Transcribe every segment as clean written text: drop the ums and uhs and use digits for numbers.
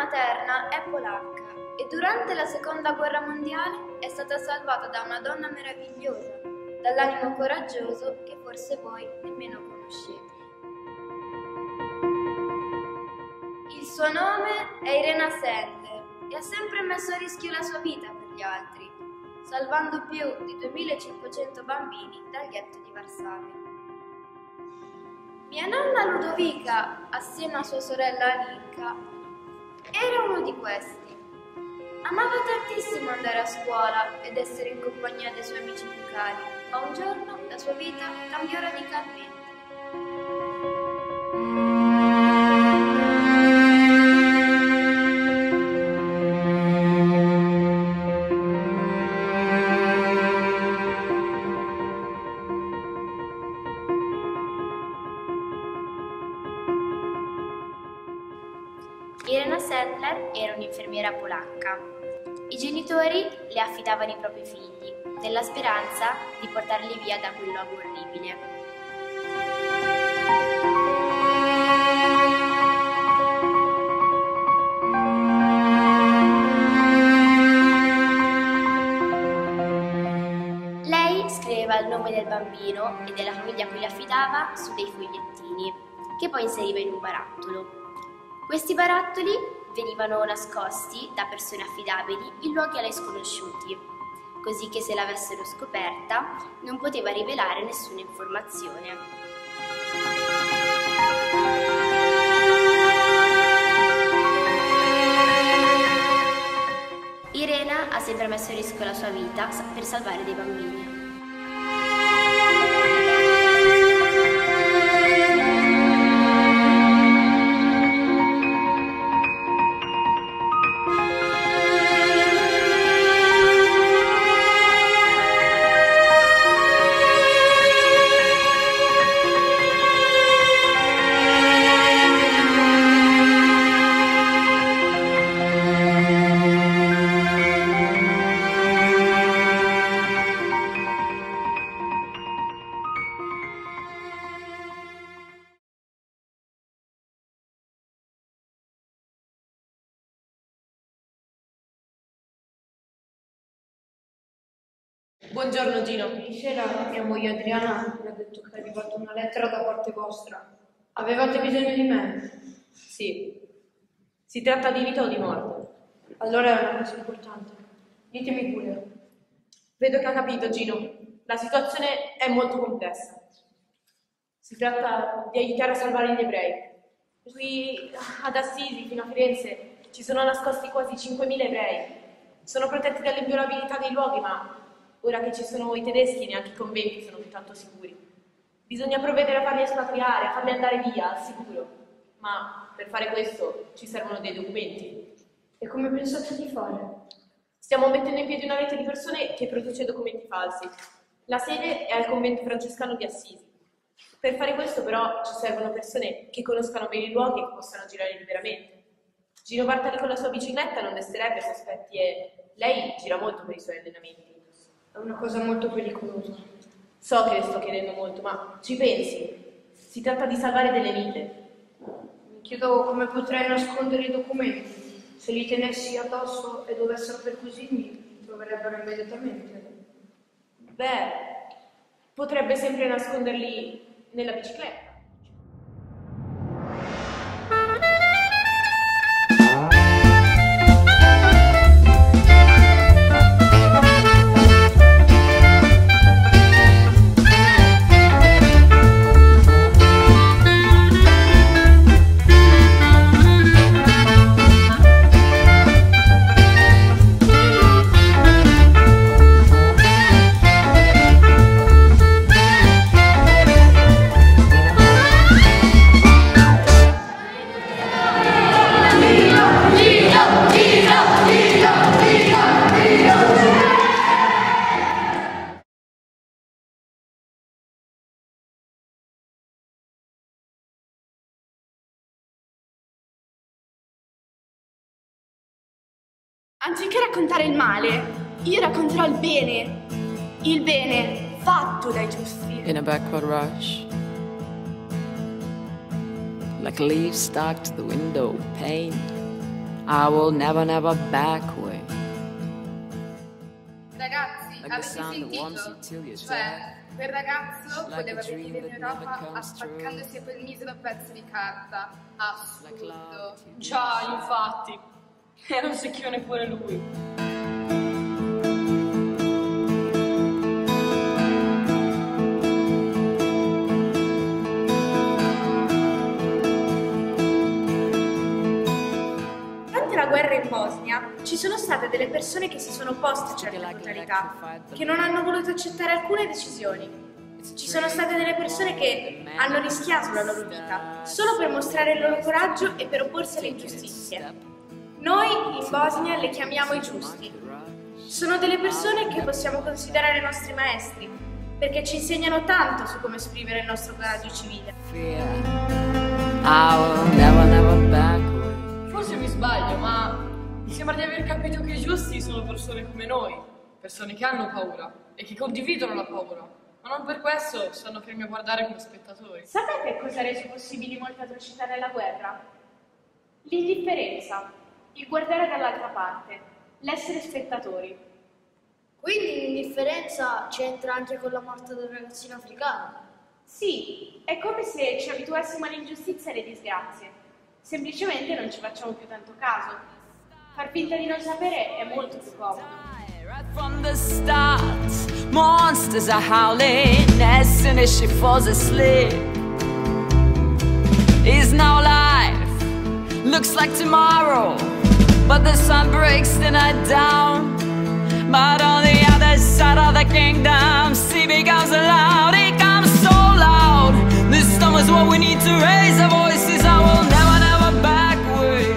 materna è polacca e durante la seconda guerra mondiale è stata salvata da una donna meravigliosa, dall'animo coraggioso che forse voi nemmeno conoscete. Il suo nome è Irena Sendler e ha sempre messo a rischio la sua vita per gli altri, salvando più di 2500 bambini dal ghetto di Varsavia. Mia nonna Ludovica, assieme a sua sorella Aninka, era uno di questi. Amava tantissimo andare a scuola ed essere in compagnia dei suoi amici più cari, ma un giorno la sua vita cambiò radicalmente. Irena Sendler era un'infermiera polacca. I genitori le affidavano i propri figli, nella speranza di portarli via da quel luogo orribile. Lei scriveva il nome del bambino e della famiglia a cui li affidava su dei fogliettini, che poi inseriva in un barattolo. Questi barattoli venivano nascosti da persone affidabili in luoghi a lei sconosciuti, così che se l'avessero scoperta non poteva rivelare nessuna informazione. Irena ha sempre messo a rischio la sua vita per salvare dei bambini. Buongiorno Gino. Ieri sera mia moglie Adriana mi ha detto che è arrivata una lettera da parte vostra. Avevate bisogno di me? Sì. Si tratta di vita o di morte? Allora è una cosa importante. Ditemi pure. Vedo che ha capito Gino. La situazione è molto complessa. Si tratta di aiutare a salvare gli ebrei. Qui ad Assisi, fino a Firenze, ci sono nascosti quasi 5.000 ebrei. Sono protetti dall'inviolabilità dei luoghi, ma ora che ci sono i tedeschi, neanche i conventi sono più tanto sicuri. Bisogna provvedere a farli espatriare, a farli andare via, al sicuro. Ma per fare questo ci servono dei documenti. E come pensate di fare? Stiamo mettendo in piedi una rete di persone che produce documenti falsi. La sede è al convento francescano di Assisi. Per fare questo però ci servono persone che conoscano bene i luoghi e che possano girare liberamente. Gino Bartali con la sua bicicletta non desterebbe sospetti e lei gira molto per i suoi allenamenti. È una cosa molto pericolosa. So che le sto chiedendo molto, ma ci pensi? Si tratta di salvare delle vite. Mi chiedo come potrei nascondere i documenti. Se li tenessi addosso e dovessero perquisirmi, mi troverebbero immediatamente. Beh, potrebbe sempre nasconderli nella bicicletta. Anziché raccontare il male, io racconterò il bene fatto dai giusti. In a backward rush, like leaves stuck to the window pane, I will never, never back away. Ragazzi, Like the avete sound that warms you sentito? till you're Cioè, quel ragazzo Like poteva a dream venire in that Europa never comes attaccandosi a quel misero pezzo di carta. Like love Assurdo. to Già, infatti. Era un secchione pure lui. Durante la guerra in Bosnia ci sono state delle persone che si sono opposte a certe brutalità, che non hanno voluto accettare alcune decisioni. Ci sono state delle persone che hanno rischiato la loro vita solo per mostrare il loro coraggio e per opporsi alle ingiustizie. Noi in Bosnia le chiamiamo i giusti. Sono delle persone che possiamo considerare nostri maestri, perché ci insegnano tanto su come esprimere il nostro coraggio civile. fear. I will never, never back away. Forse mi sbaglio, ma mi sembra di aver capito che i giusti sono persone come noi, persone che hanno paura e che condividono la paura, ma non per questo stanno fermi a guardare come spettatori. Sapete cosa ha reso possibili molte atrocità nella guerra? L'indifferenza, il guardare dall'altra parte, l'essere spettatori. Quindi l'indifferenza c'entra anche con la morte del ragazzino africano. Sì, è come se ci abituassimo all'ingiustizia e alle disgrazie. Semplicemente non ci facciamo più tanto caso. Far finta di non sapere è molto più comodo. Right from the start, monsters are howling as soon as she falls asleep. Is now life, looks like tomorrow, but the sun breaks the night down. But on the other side of the kingdom, sea becomes loud, it comes so loud. This storm is what we need to raise our voices. I will never, never back away.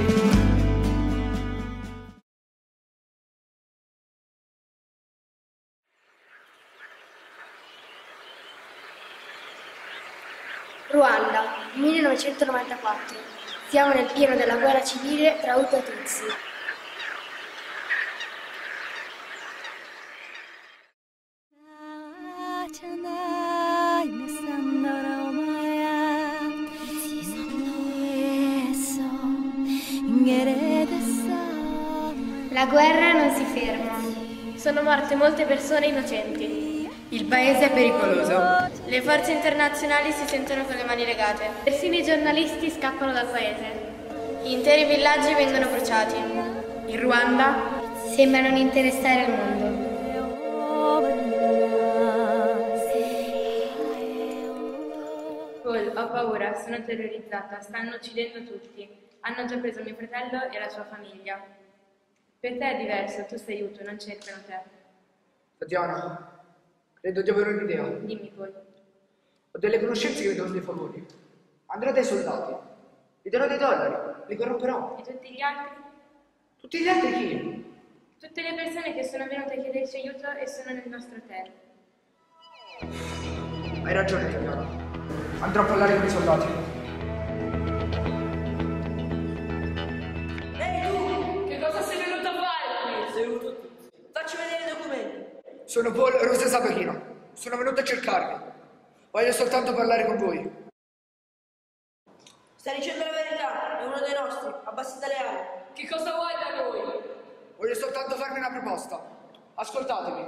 Ruanda, 1994. Siamo nel pieno della guerra civile tra Hutu e Tutsi. La guerra non si ferma. Sono morte molte persone innocenti. Il paese è pericoloso. Le forze internazionali si sentono con le mani legate. Persino i giornalisti scappano dal paese. Interi villaggi vengono bruciati. In Ruanda Sembra non interessare il mondo. Paul, ho paura, sono terrorizzata, stanno uccidendo tutti. Hanno già preso mio fratello e la sua famiglia. Per te è diverso, tu sei Hutu, non cercano te. Tatiana, credo di avere un'idea. Dimmi Paul. Ho delle conoscenze che vedono dei favori. Andrò dai soldati, gli darò dei dollari, li corromperò. E tutti gli altri? Tutti gli altri chi? Tutte le persone che sono venute a chiederci aiuto e sono nel nostro hotel. Hai ragione, Tatiana. Andrò a parlare con i soldati. Ehi tu, che cosa sei venuto a fare qui? Sei venuto tu. Facci vedere i documenti. Sono Paul Rosa Sapachino. Sono venuto a cercarvi. Voglio soltanto parlare con voi. Stai dicendo la verità, è uno dei nostri, abbassate le ali. Che cosa vuoi da noi? Voglio soltanto farvi una proposta. Ascoltatemi.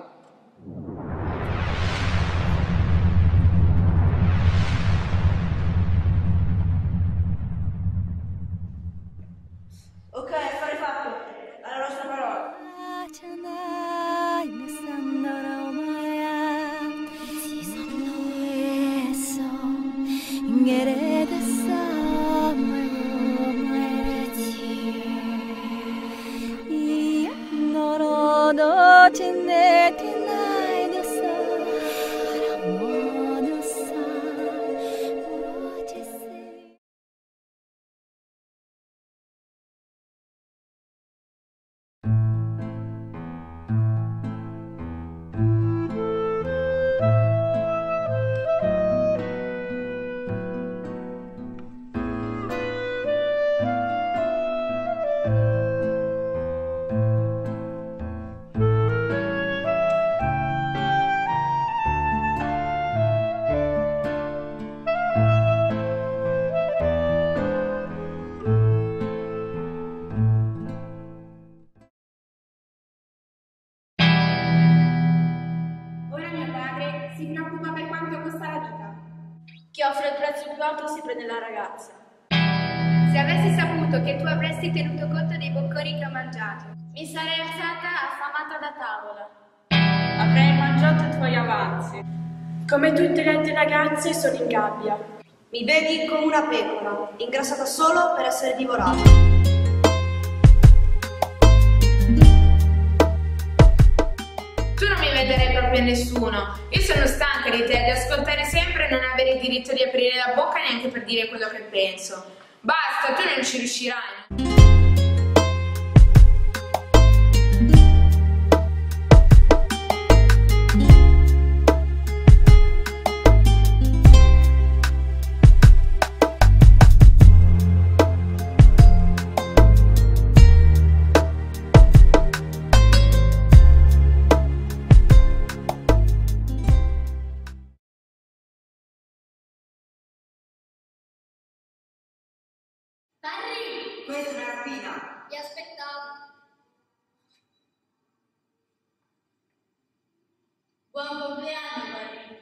Ok, affare fatto, alla nostra parola. 너로 너 진내 altro si prende la ragazza. Se avessi saputo che tu avresti tenuto conto dei bocconi che ho mangiato, mi sarei alzata affamata da tavola. Avrei mangiato i tuoi avanzi. Come tutte le altre ragazze sono in gabbia. Mi vedi come una pecora, ingrassata solo per essere divorata. Tu non mi vedrai proprio a nessuno. Io sono stanca di te, di ascoltare sempre e non avere il diritto di aprire la bocca neanche per dire quello che penso. Basta, tu non ci riuscirai. Questa è una rapina. Ti aspettavo. Buon compleanno, Maria.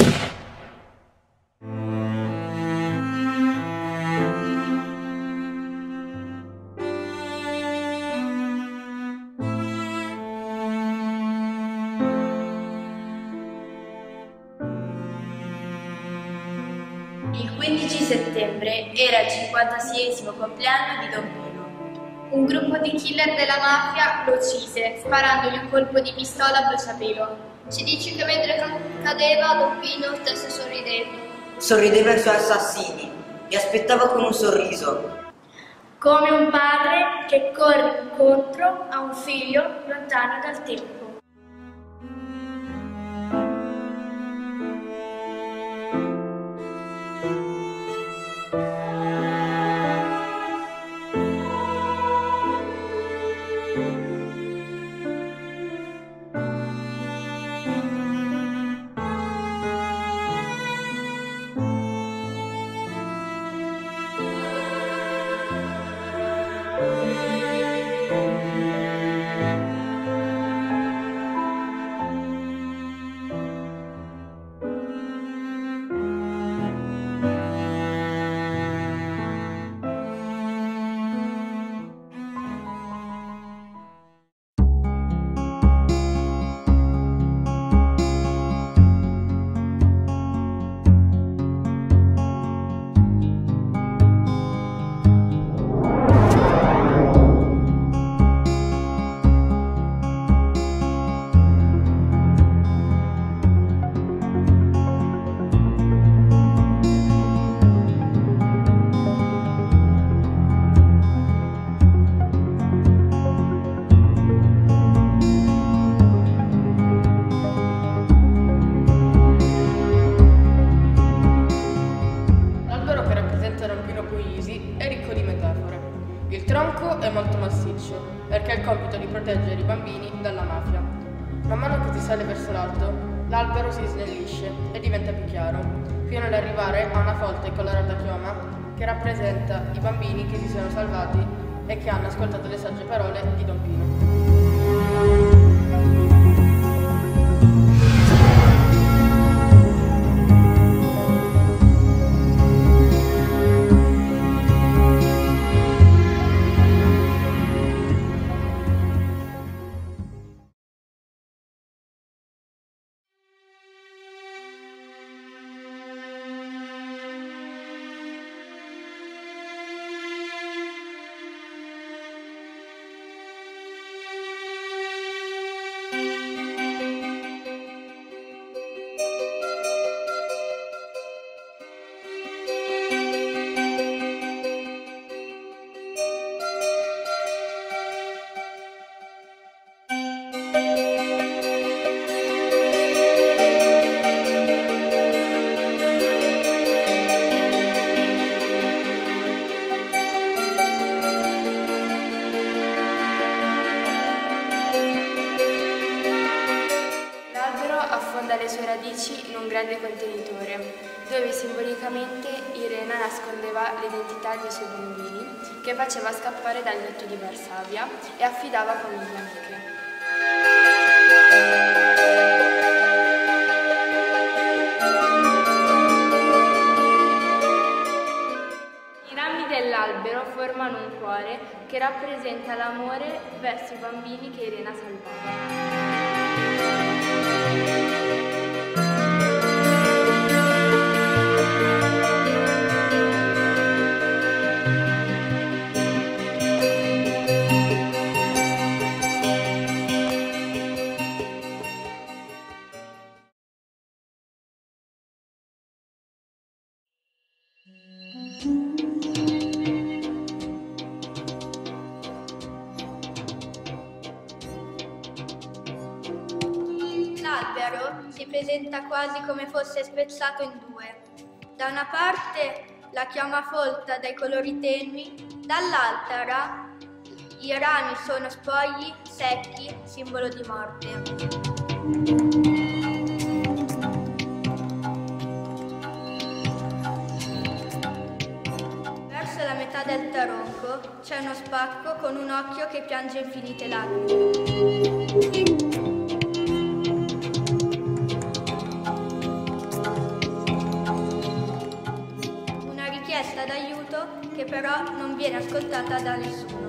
Il 15 settembre era il 56esimo compleanno di Don Pino. Un gruppo di killer della mafia lo uccise, sparandogli un colpo di pistola a bruciapelo. Si dice che mentre cadeva Don Pino stesse sorridendo. Sorrideva ai suoi assassini, li aspettava con un sorriso. Come un padre che corre incontro a un figlio lontano dal tempo. tronco è molto massiccio, perché ha il compito di proteggere i bambini dalla mafia. Man mano che si sale verso l'alto, l'albero si snellisce e diventa più chiaro, fino ad arrivare a una folta e colorata chioma che rappresenta i bambini che si sono salvati e che hanno ascoltato le sagge parole di Don Pino. Affonda le sue radici in un grande contenitore, dove simbolicamente Irena nascondeva l'identità dei suoi bambini, che faceva scappare dal ghetto di Varsavia e affidava a famiglie amiche. nel cuore che rappresenta l'amore verso i bambini che Irena salvava. L'albero si presenta quasi come fosse spezzato in due. Da una parte la chioma folta dai colori tenui, dall'altra i rami sono spogli, secchi, simbolo di morte. Verso la metà del tronco c'è uno spacco con un occhio che piange infinite lacrime. D'aiuto che però non viene ascoltata da nessuno.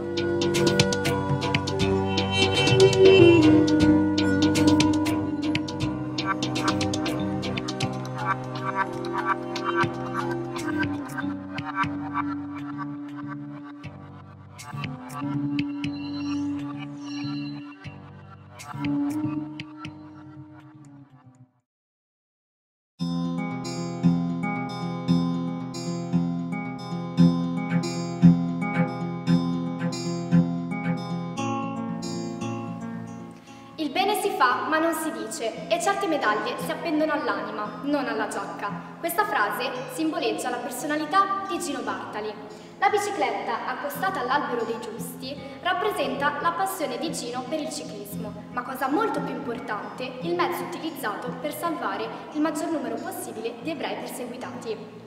Il bene si fa, ma non si dice, e certe medaglie si appendono all'anima, non alla giacca. Questa frase simboleggia la personalità di Gino Bartali. La bicicletta, accostata all'albero dei giusti, rappresenta la passione di Gino per il ciclismo, ma cosa molto più importante, il mezzo utilizzato per salvare il maggior numero possibile di ebrei perseguitati.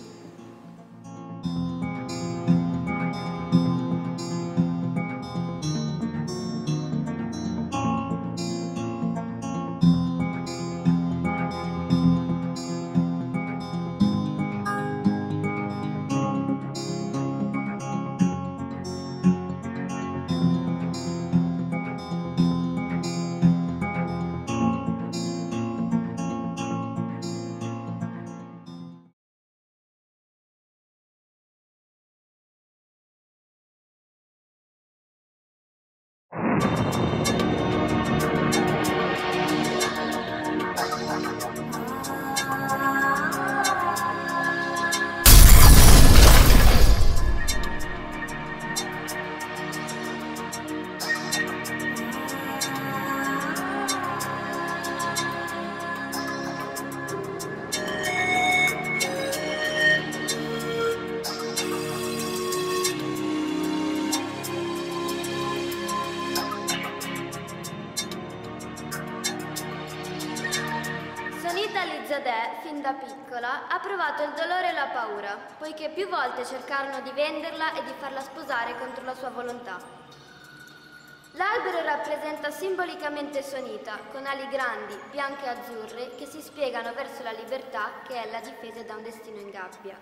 Fin da piccola ha provato il dolore e la paura, poiché più volte cercarono di venderla e di farla sposare contro la sua volontà. L'albero rappresenta simbolicamente Sonita, con ali grandi, bianche e azzurre, che si spiegano verso la libertà che ella difese da un destino in gabbia.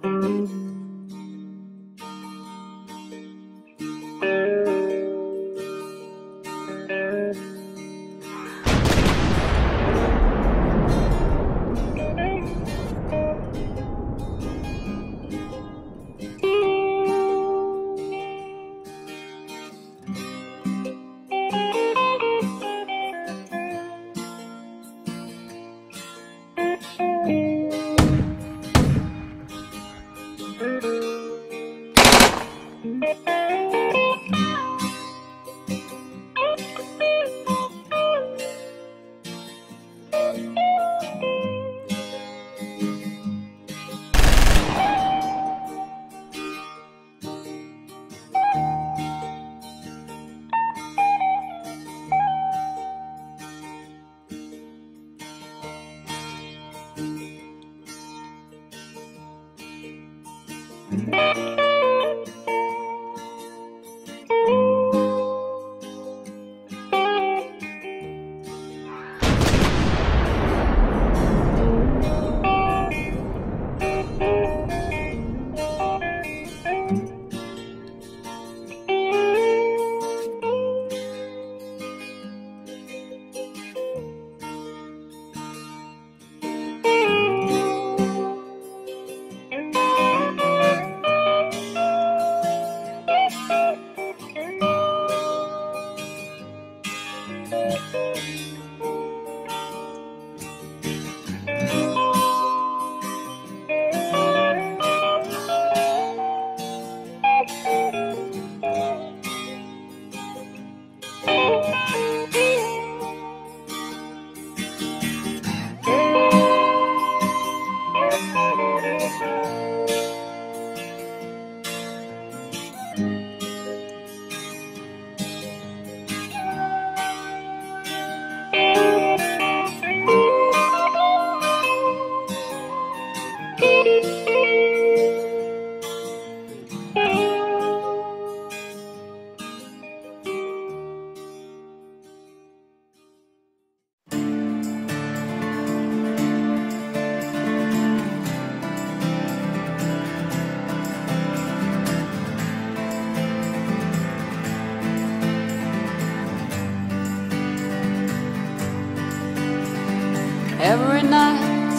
Every night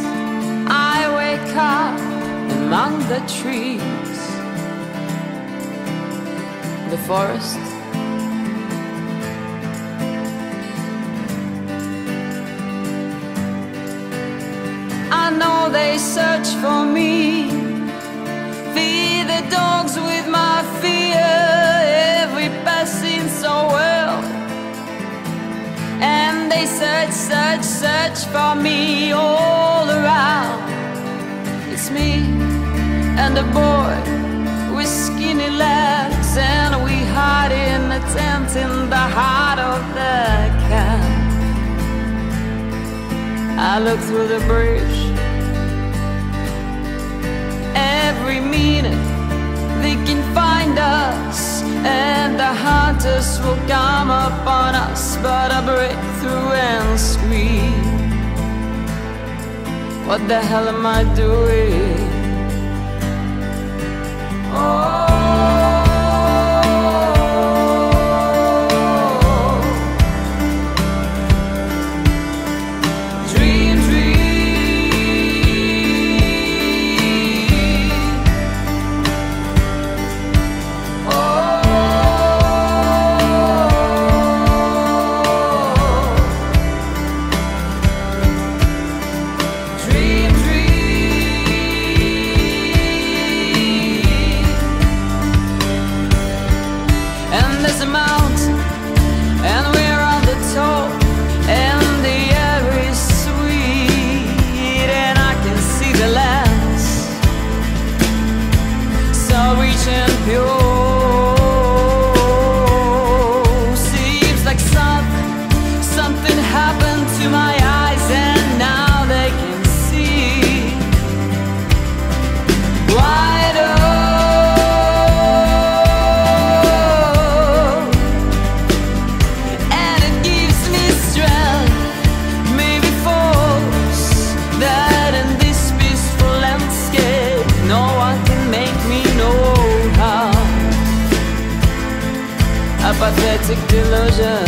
I wake up among the trees, the forest. I know they search for me, feed the dogs with my fear, every passing so well. And they search, search, search for me all around. It's me and a boy with skinny legs, and we hide in a tent in the heart of the camp. I look through the bridge every minute, they can find us, and the hunters will come upon us, but I break through and scream. What the hell am I doing? Oh, dream, dream. toxic delusion.